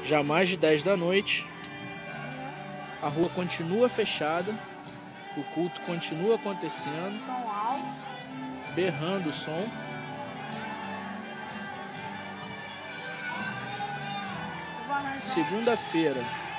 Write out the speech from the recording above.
Já mais de 10 da noite. A rua continua fechada. O culto continua acontecendo. Som alto. Berrando o som. Segunda-feira,